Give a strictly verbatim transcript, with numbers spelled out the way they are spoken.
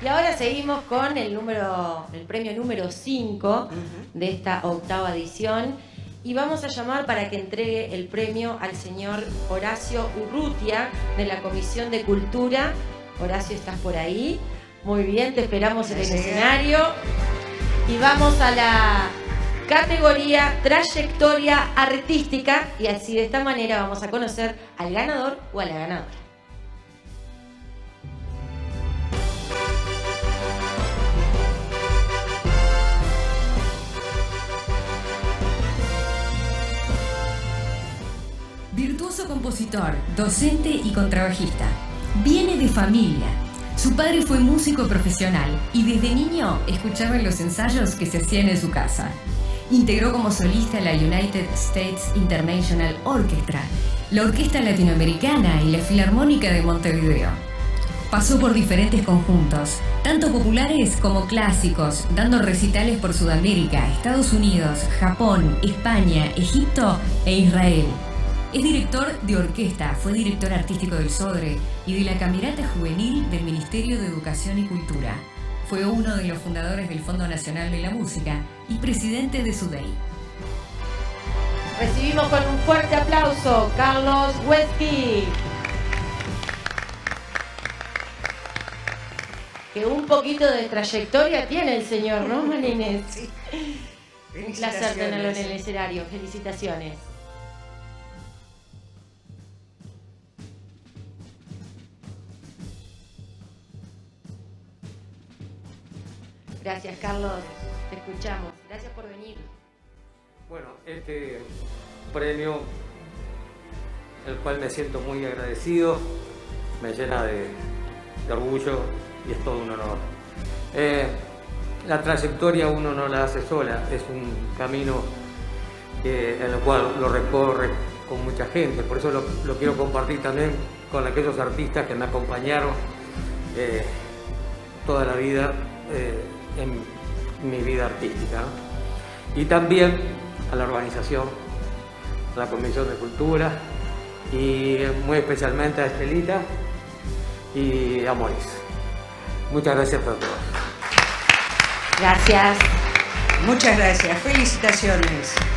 Y ahora seguimos con el número, el premio número cinco uh-huh. de esta octava edición. Y vamos a llamar para que entregue el premio al señor Horacio Urrutia de la Comisión de Cultura. Horacio, ¿estás por ahí? Muy bien, te esperamos en el escenario. Y vamos a la categoría trayectoria artística. Y así de esta manera vamos a conocer al ganador o a la ganadora. Virtuoso compositor, docente y contrabajista. Viene de familia. Su padre fue músico profesional y desde niño escuchaba los ensayos que se hacían en su casa. Integró como solista la United States International Orchestra, la Orquesta Latinoamericana y la Filarmónica de Montevideo. Pasó por diferentes conjuntos, tanto populares como clásicos, dando recitales por Sudamérica, Estados Unidos, Japón, España, Egipto e Israel. Es director de orquesta, fue director artístico del Sodre y de la Camerata Juvenil del Ministerio de Educación y Cultura. Fue uno de los fundadores del Fondo Nacional de la Música y presidente de SUDEI. Recibimos con un fuerte aplauso Carlos Huesky. Que un poquito de trayectoria tiene el señor, ¿no, Malines? Sí. Un placer tenerlo en el escenario. Felicitaciones. Gracias, Carlos. Te escuchamos. Gracias por venir. Bueno, este premio, el cual me siento muy agradecido, me llena de, de orgullo y es todo un honor. Eh, la trayectoria uno no la hace sola, es un camino que, en el cual lo recorre con mucha gente, por eso lo, lo quiero compartir también con aquellos artistas que me acompañaron eh, toda la vida. Eh, en mi vida artística, ¿no? Y también a la organización, a la Comisión de Cultura y muy especialmente a Estelita y a Moris. Muchas gracias a todos. Gracias. Muchas gracias. Felicitaciones.